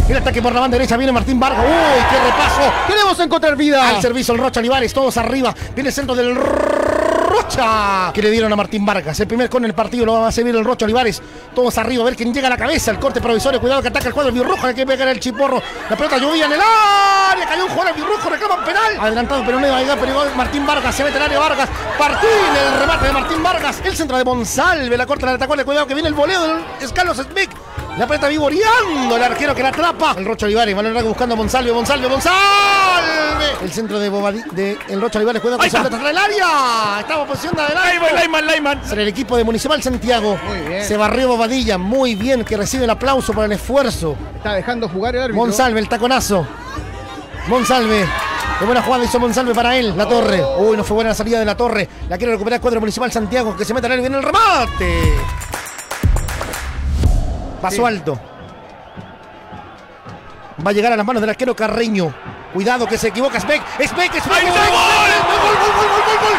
El ataque por la banda derecha, viene Martín Vargas. ¡Uy, qué repaso! Queremos encontrar vida. Al servicio el Rocha Olivares, todos arriba. Viene el centro del Rocha, que le dieron a Martín Vargas. El primer con el partido lo va a servir el Rocha Olivares. Todos arriba, a ver quién llega a la cabeza. El corte provisorio, cuidado que ataca el cuadro Biurrojo, hay que pegar el Chiporro. La pelota llovía en el área, cayó un jugador Biurrojo, reclaman penal. Adelantado, pero no iba a llegar, pero Martín Vargas, se mete en el área Vargas. Martín, el remate de Martín Vargas. El centro de Monsalve, la corta, la atacó, cuidado que viene el voleo del Carlos Smith. La pelota vivoreando, el arquero que la atrapa. El Rocha Olivares, balón largo buscando a Monsalve. El centro de el Rocha Olivares, cuidado que se pelota atrás del área. Estamos en posición de adelante. Laiman. Será el equipo de Municipal Santiago. Muy bien. Se barrió Bobadilla, muy bien, que recibe el aplauso por el esfuerzo. Está dejando jugar el árbitro. Monsalve, el taconazo. Monsalve. Qué buena jugada hizo Monsalve para él. La Torre. Uy, no fue buena la salida de La Torre. La quiere recuperar el cuadro Municipal Santiago, que se mete en él. Viene el remate. Paso alto. Va a llegar a las manos del arquero Carreño. Cuidado que se equivoca Sbeck. Sbeck. ¡Ahí está el gol! ¡Gol!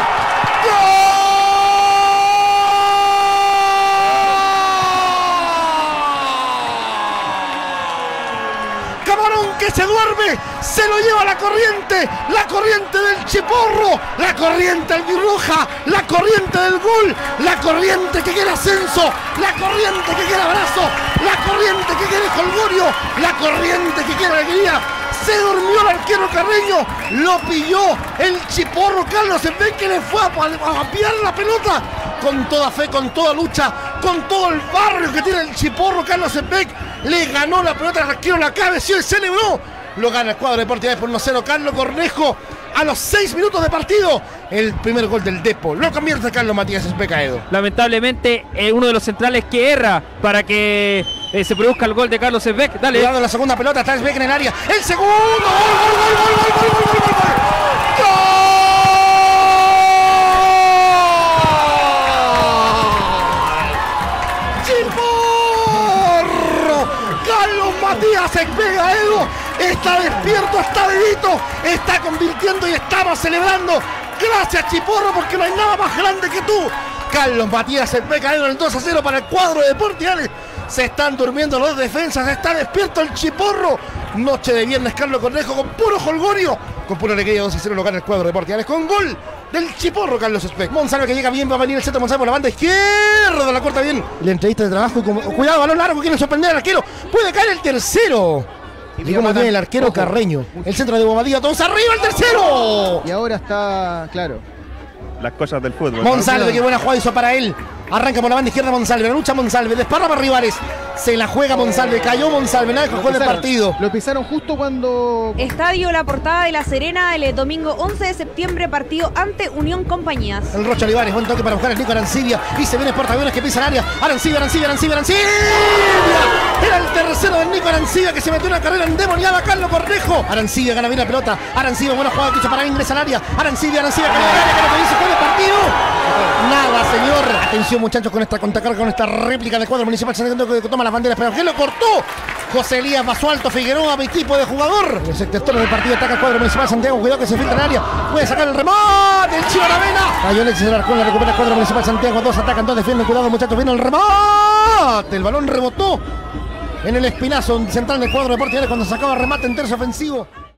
Camarón que se duerme, se lo lleva la corriente del Chiporro, la corriente del Birruja, la corriente del gol, la corriente que quiere ascenso, la corriente que quiere abrazo, la corriente que quiere jolgorio, la corriente que quiere alegría. Se durmió el arquero Carreño, lo pilló el Chiporro Carlos Sbeck, que le fue a pillar la pelota con toda fe, con toda lucha, con todo el barrio que tiene el Chiporro Carlos Sbeck. Le ganó la pelota al arquero, la cabeció y celebró. Lo gana el cuadro Deportivo por 1-0. Carlos Cornejo a los 6 minutos de partido. El primer gol del Depo. Lo convierte Carlos Matías Especaedo. Lamentablemente, uno de los centrales que erra para que se produzca el gol de Carlos Sbeck. Dale. Cuidado la segunda pelota, está Sbeck en el área. El segundo. ¡Gol! Carlos Matías Especaedo está despierto, está vivito, está convirtiendo y estamos celebrando. Gracias Chiporro, porque no hay nada más grande que tú. Carlos Matías Especaedo en el 2-0 para el cuadro de Deportiales. Se están durmiendo los defensas, está despierto el Chiporro. Noche de viernes, Carlos Cornejo con puro jolgorio, con pura alegría. 2-0 lo gana el cuadro de Deportiales con gol del Chiporro Carlos Especk. Monsalve que llega bien, va a venir el centro Monsalve por la banda izquierda, la corta bien. La entrevista de trabajo y cuidado, balón largo, quiere sorprender al arquero. Puede caer el tercero. Y como viene el arquero Carreño. El centro de Bobadilla, todos arriba, el tercero. Y ahora está, claro. Las cosas del fútbol. Monsalve, qué buena jugada hizo para él. Arranca por la banda izquierda Monsalve, la lucha Monsalve, desparrama Rivares. Se la juega Monsalve, cayó Monsalve, nada que juega el partido. Lo pisaron justo cuando... Estadio La Portada de La Serena, el domingo 11 de septiembre, partido ante Unión Compañías. El Rocha Olivares, buen toque para buscar el Nico Arancibia. Y se viene el portaaviones que pisa el área. Arancibia. Era el tercero del Nico Arancibia, que se metió en una carrera endemoniada. Carlos Cornejo. Arancibia gana bien la pelota. Arancibia, buena jugada que hizo para ingresa al área. Arancibia, que le gana, que lo que dice fue el partido. Nada, señor. Atención, muchachos, con esta contracarga, con esta réplica del cuadro Municipal Santiago que toma las banderas. Pero ¿quién lo cortó? José Elías Basualto Figueroa, mi tipo de jugador. En el sector del partido ataca el cuadro Municipal Santiago. Cuidado que se filtra en el área. Puede sacar el remate. El Chivo Aravena. Cayó Alexis Alarcón, la recupera el cuadro Municipal Santiago. Dos atacan, dos defienden. Cuidado, muchachos. Viene el remate. El balón rebotó en el espinazo central del cuadro Deportivo cuando sacaba remate en tercio ofensivo.